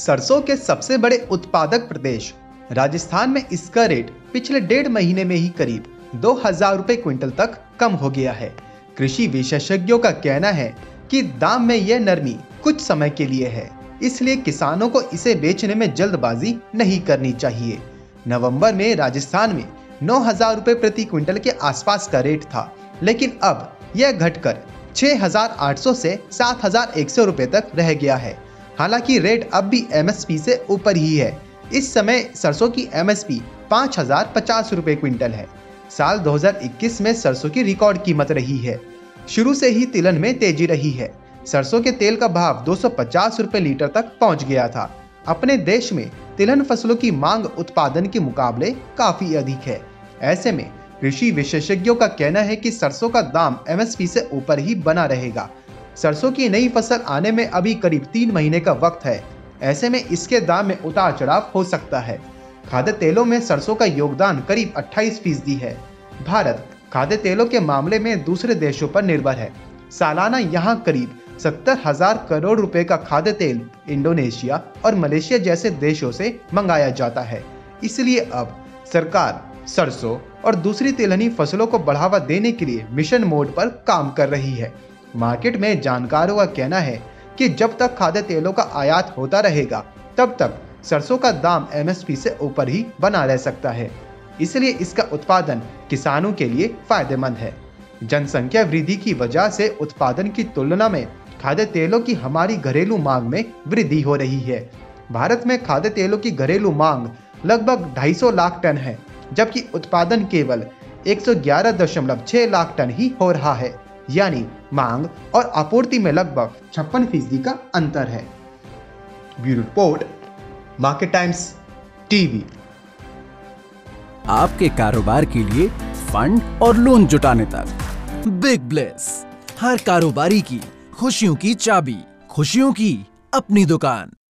सरसों के सबसे बड़े उत्पादक प्रदेश राजस्थान में इसका रेट पिछले 1.5 महीने में ही करीब 2,000 रुपए क्विंटल तक कम हो गया है। कृषि विशेषज्ञों का कहना है कि दाम में यह नरमी कुछ समय के लिए है, इसलिए किसानों को इसे बेचने में जल्दबाजी नहीं करनी चाहिए। नवंबर में राजस्थान में 9,000 रुपए प्रति क्विंटल के आसपास का रेट था, लेकिन अब यह घटकर 6,800 से 7,100 रुपए तक रह गया है। हालांकि रेट अब भी एमएसपी से ऊपर ही है। इस समय सरसों की एमएसपी 5,050 रुपए क्विंटल है। साल 2021 में सरसों की रिकॉर्ड कीमत रही है। शुरू से ही तिलहन में तेजी रही है। सरसों के तेल का भाव 250 रुपए लीटर तक पहुंच गया था। अपने देश में तिलहन फसलों की मांग उत्पादन के मुकाबले काफी अधिक है। ऐसे में कृषि विशेषज्ञों का कहना है कि सरसों का दाम एमएसपी से ऊपर ही बना रहेगा। सरसों की नई फसल आने में अभी करीब 3 महीने का वक्त है। ऐसे में इसके दाम में उतार चढ़ाव हो सकता है। खाद्य तेलों में सरसों का योगदान करीब 28% है। भारत खाद्य तेलों के मामले में दूसरे देशों पर निर्भर है। सालाना यहाँ करीब 70,000 करोड़ रुपए का खाद्य तेल इंडोनेशिया और मलेशिया जैसे देशों से मंगाया जाता है। इसलिए अब सरकार सरसों और दूसरी तिलहनी फसलों को बढ़ावा देने के लिए मिशन मोड पर काम कर रही है। मार्केट में जानकारों का कहना है कि जब तक खाद्य तेलों का आयात होता रहेगा, तब तक सरसों का दाम एमएसपी से ऊपर ही बना रह सकता है। इसलिए इसका उत्पादन किसानों के लिए फायदेमंद है। जनसंख्या वृद्धि की वजह से उत्पादन की तुलना में खाद्य तेलों की हमारी घरेलू मांग में वृद्धि हो रही है। भारत में खाद्य तेलों की घरेलू मांग लगभग 250 लाख टन है, जबकि उत्पादन केवल 111.6 लाख टन ही हो रहा है। यानी मांग और आपूर्ति में लगभग 56% का अंतर है। Bureau report, market times TV. आपके कारोबार के लिए फंड और लोन जुटाने तक बिग ब्लेस, हर कारोबारी की खुशियों की चाबी, खुशियों की अपनी दुकान।